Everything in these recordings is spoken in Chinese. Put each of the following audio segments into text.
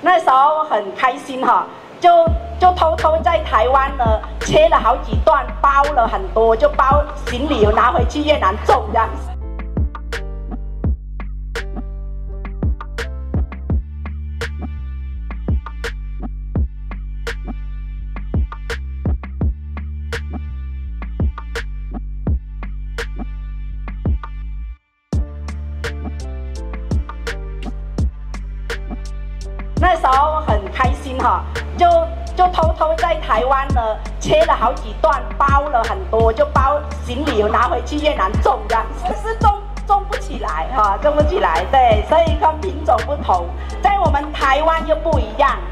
那时候很开心哈，就偷偷在台湾呢切了好几段，包了很多，就包行李拿回去越南种这样子。 那时候很开心哈，就偷偷在台湾呢切了好几段，包了很多，就包行李拿回去越南种这样子，是种不起来哈，种不起来，对，所以跟品种不同，在我们台湾又不一样。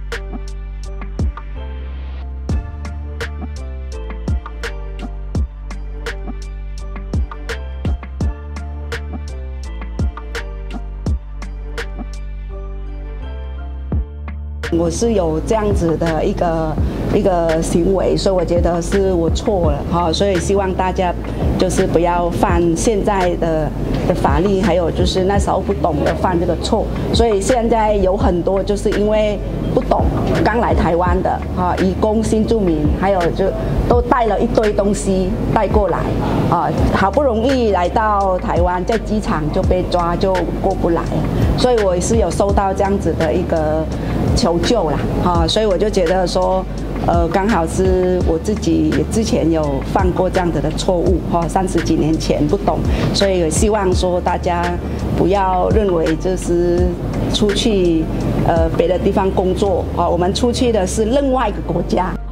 我是有这样子的一个行为，所以我觉得是我错了哈，所以希望大家就是不要犯现在的法律，还有就是那时候不懂得犯这个错，所以现在有很多就是因为不懂，刚来台湾的啊，移工、新住民，还有就都带了一堆东西带过来啊，好不容易来到台湾，在机场就被抓，就过不来，所以我是有收到这样子的一个求救啦，哈，所以我就觉得说，刚好是我自己之前有犯过这样子的错误，哈，30几年前不懂，所以也希望说大家不要认为就是出去别的地方工作，啊，我们出去的是另外一个国家。